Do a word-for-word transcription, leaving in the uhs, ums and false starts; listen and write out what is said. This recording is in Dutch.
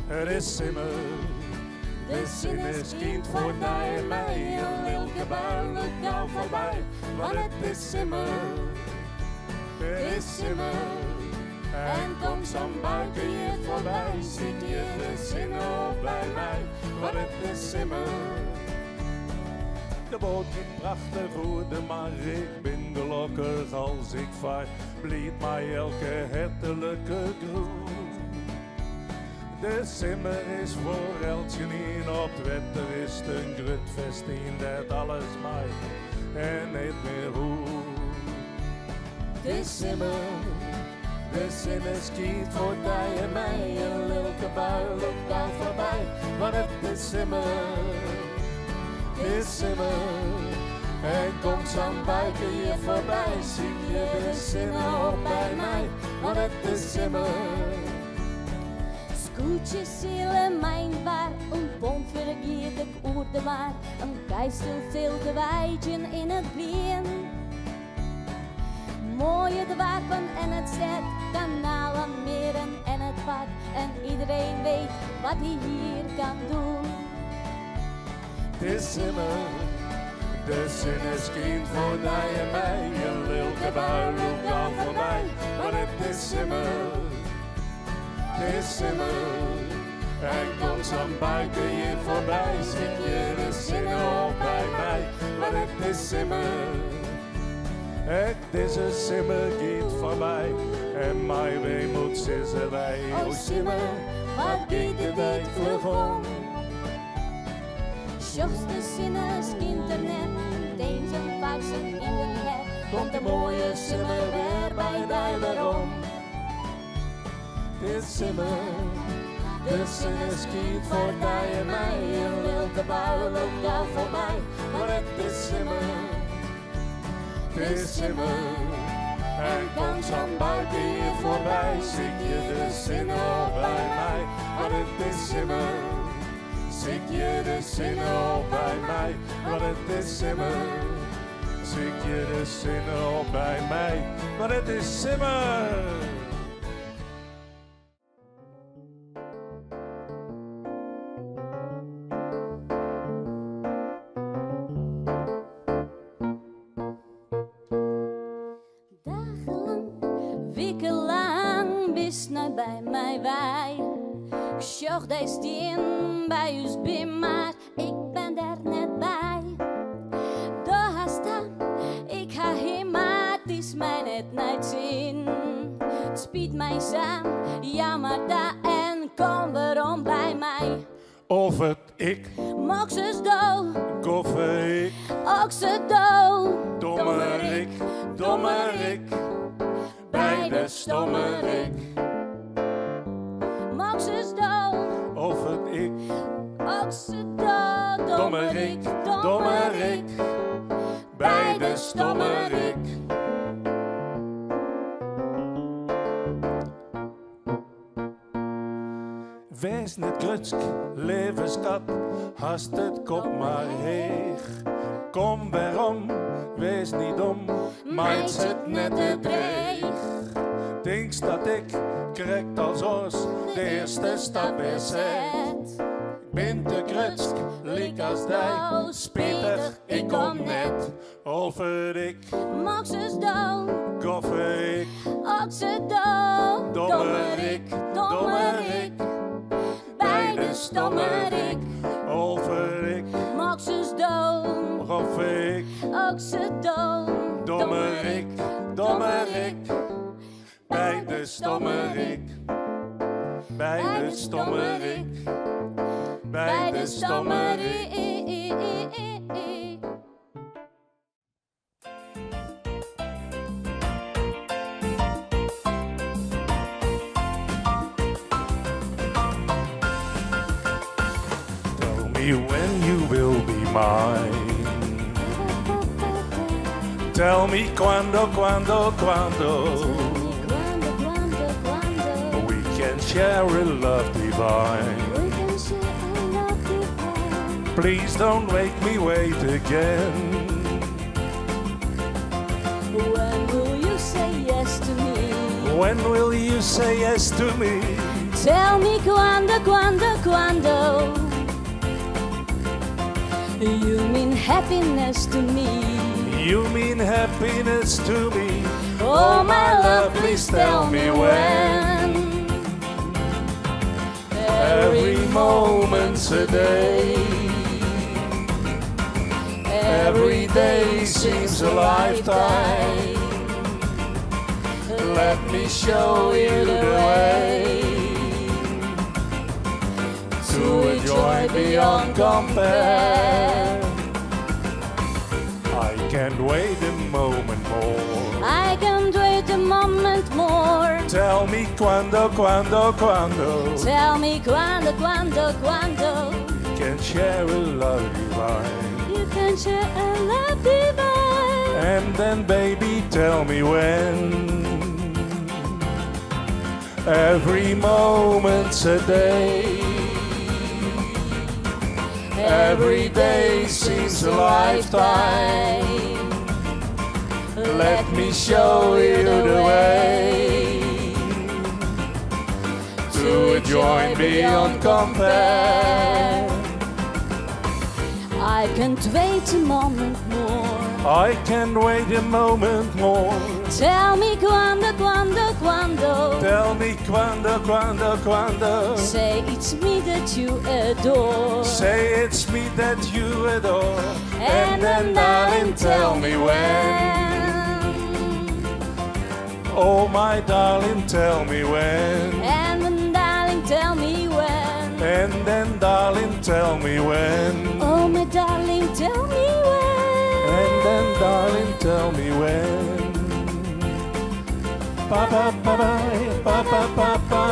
Het is simmer. De zin is kind voorbij en mij. Een lilke bui lukt nou voorbij. Want het is simmer. Het is simmer. En kom zo'n buiten je voorbij. Ziet je de zinnen op bij mij. Want het is simmer. De boot ging prachtig voerde, maar ik ben gelukkig als ik vaar. Bliet mij elke hartelijke groet. De simmer is voor eltje in op het wetter is het een grutfest in dat alles mij en niet meer goed. De simmer, de zin is kiet voor die en mij. Een lilke bui loopt al voorbij, want het is simmer. Is simmer en komt zo'n buiten je voorbij. Zie je de zinnen op bij mij, want het is simmer. Scootjes zielen mijn waar, een pont vergeet ik oer de waar. Een keistel veel te wijtjen in het blien. Mooie de wapen en het zet, kanalen, meren en het pad. En iedereen weet wat hij hier kan doen. Het is simmer, de zin is kind voor die en mij. Een lilke bui loopt al voorbij, want het is simmer. Het is simmer, en komt zo'n buiten je voorbij. Zit je de zinnen op bij mij, want het is simmer. Het is een simmer, gaat voorbij, en mij weemoed zissen wij. Oh simmer, wat gaat de tijd vlug om? Zocht de zinnen is internet, deze faxen in de cat. Komt de mooie simmer weer bij die waarom? Het is simmer, de zin is kiet voor die en mij. Een lilke bui loopt al voorbij, maar het is simmer. Het is simmer, en komt zo'n buiten hier voorbij. Ziet je de zinnen op bij mij, maar het is simmer. Ziet je de zinnen op bij mij, maar het is simmer. Ziet je de zinnen op bij mij, maar het is simmer. Naar bij mij wij. Ik zocht die steen bij ons bim, maar ik ben daar net bij. Daar staan, ik ga heen, maar het is mij net niet zin. Het spiet mij samen, jammer daar en kom waarom bij mij. Of het ik, mag ze dood, koffer ik, ook ze dood. dommerik, dommerik, bij de stommerik. Mag ze dood, Of het ik, ook ze dood. dommerik, dommerik, bij de stommerik. Wees niet krutsk, levenskat, hast het kop maar heeg. Kom waarom, wees niet dom, meid zit net te dreig. Denkst dat ik, correct als ons, de eerste stap is zet. Ik ben te krutsk, liek als dij, spietig, ik kom net. Over ik, Mag ze dood, koffer ik, ook ze dood. dommerik, dommerik, bij de stommerik. Over ik, Mag ze dood, koffer ik, ook ze dood. dommerik, dommerik, bij de stommerik. Bij de stommerik, bij de stommerik. Tell me when you will be mine. Tell me quando, quando, quando we can share a love divine. Please don't make me wait again. When will you say yes to me? When will you say yes to me? Tell me quando, quando, quando. You mean happiness to me. You mean happiness to me. Oh my love, please tell me when. Every moment's a day. Every day seems a lifetime. Let me show you the way to a joy beyond compare. I can't wait a moment more. I can't wait a moment more. Tell me quando, quando, quando. Tell me quando, quando, quando. We can share a love divine. You can share a love divine. And then baby tell me when. Every moment's a day. Every day seems a lifetime. Let me show you the way to a joy beyond compare. I can't wait a moment more. I can't wait a moment more. Tell me quando, quando, quando. Tell me quando, quando, quando. Say it's me that you adore. Say it's me that you adore. And, and then darling, tell me when. Oh my darling, tell me when. And then darling, tell me when. And then darling, tell me when. Oh my darling, tell me when. And then darling, tell me when. Ba ba ba ba ba ba ba ba.